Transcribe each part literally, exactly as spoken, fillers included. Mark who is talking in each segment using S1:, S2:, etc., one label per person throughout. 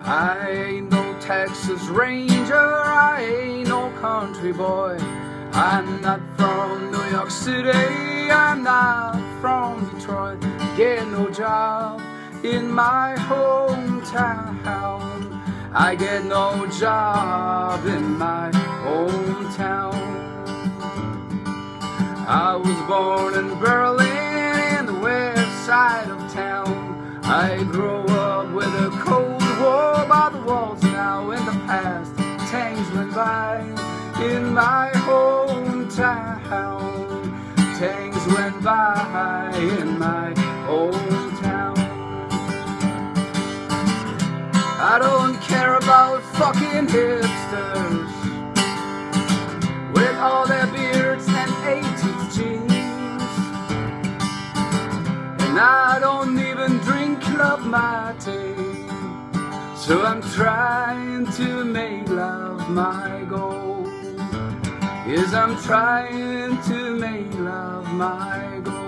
S1: I ain't no Texas Ranger, I ain't no country boy. I'm not from New York City, I'm not from Detroit. Get no job in my hometown. I get no job in my hometown. I was born in Berlin, in the west side of town. I grew up with a Cold War by the walls now. In the past, tanks went by in my hometown. Tanks went by in my hometown. I don't care about fucking hipsters with all their beards and eighties jeans. And I don't even drink Club Mate. So I'm trying to make love my goal. Yes, I'm trying to make love my goal.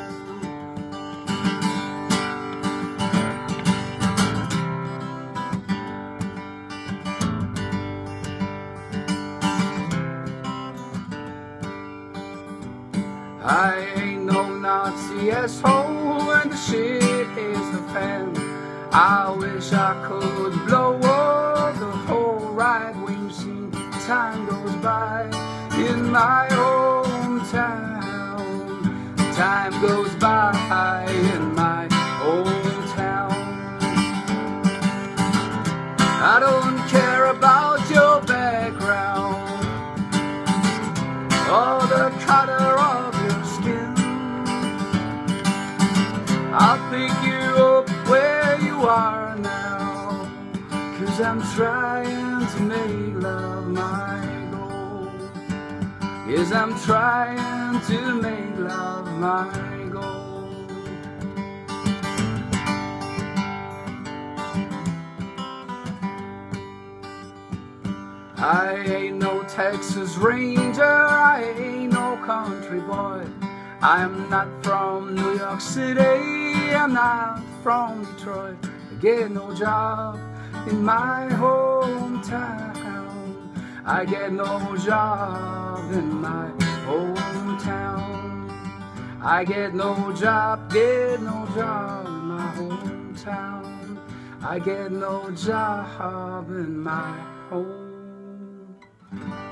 S1: I ain't no Nazi asshole when the shit hits the fan. I wish I could blow up the whole right-wing scene. Time goes by in my hometown. Time goes by in my hometown. I don't care about your background or the color of your skin. I'll pick you up where you are now, 'cause I'm trying to make love my goal. Yes, I'm trying to make love my goal. I ain't no Texas Ranger, I ain't no country boy. I'm not from New York City, I'm not from Detroit. I get no job in my hometown. I get no job in my hometown. I get no job, get no job in my hometown. I get no job in my home.